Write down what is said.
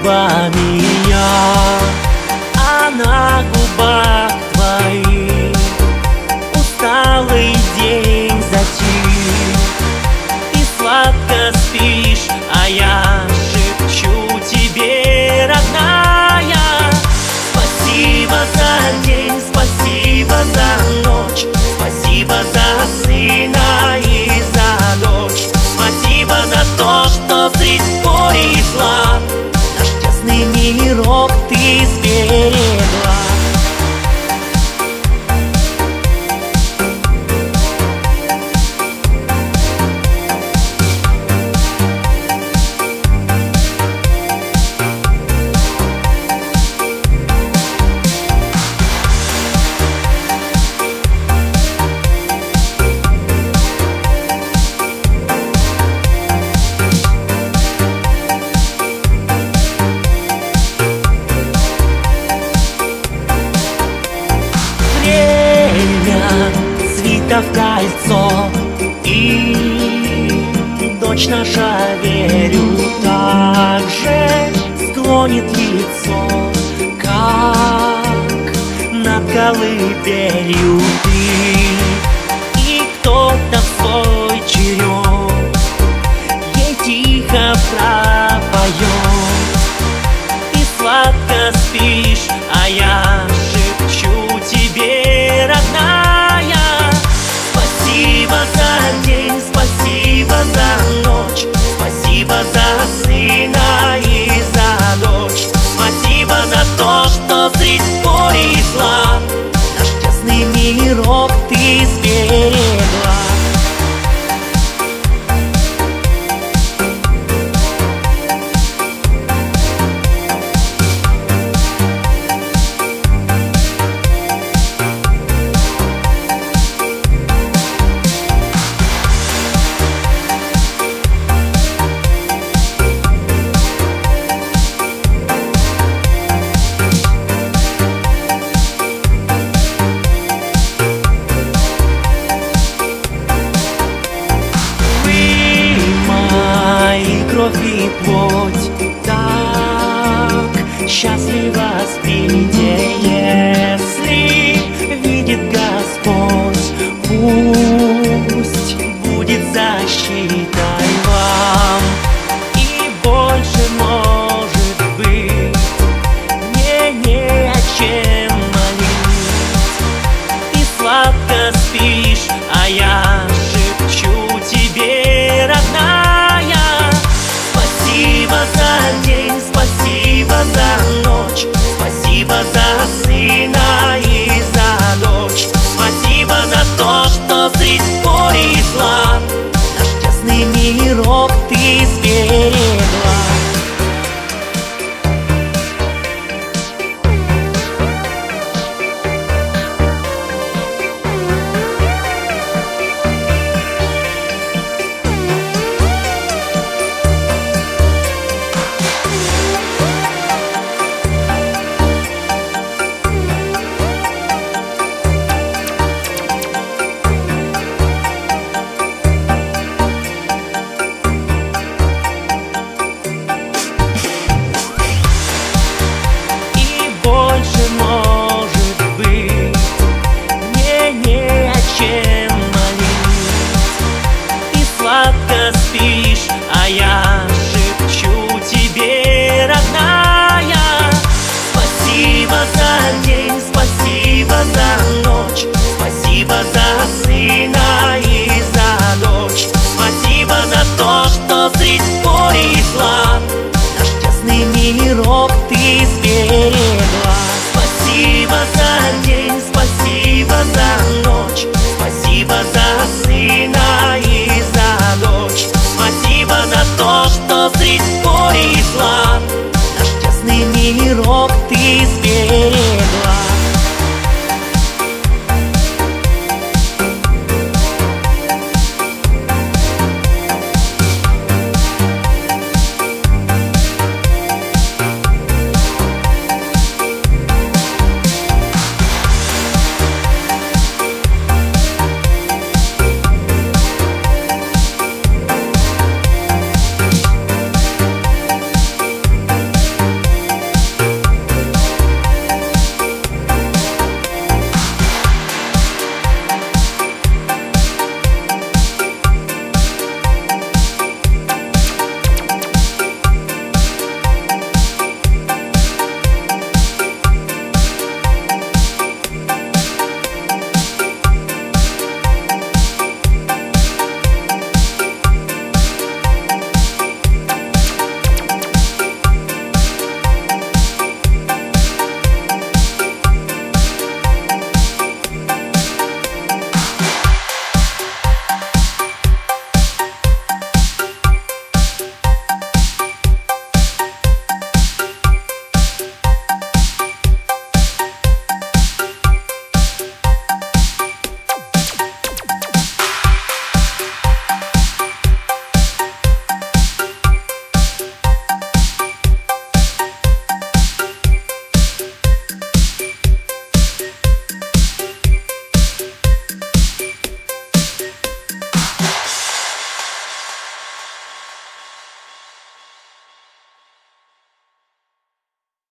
губами я, а на губах твоих усталый день затих. И сладко спишь, а я шепчу тебе, родная: спасибо за день, спасибо за ночь, спасибо за сына и за дочь. Спасибо за то, что средь горя и зла наш тесный мирок ты сберегла. В кольцо, и дочь наша, верю, так же склонит лицо, как над колыбелью ты. И кто-то в свой черед ей тихо пропоет. И сладко спишь, а я шепчу тебе, родная: спасибо за день, спасибо за ночь, спасибо за сына и за дочь. Спасибо за то, что средь горя и зла наш тесный мирок ты сберегла. Кровь и плоть так счастливо спите, если видит Господь, пусть будет защитой вам. И больше, может быть, мне не о чем молить. И сладко спишь, а я шепчу тебе, родная: спасибо за день, спасибо за ночь, спасибо за сына и за дочь. Спасибо за то, что средь горя и зла наш тесный мирок ты сберегла. Спишь, а я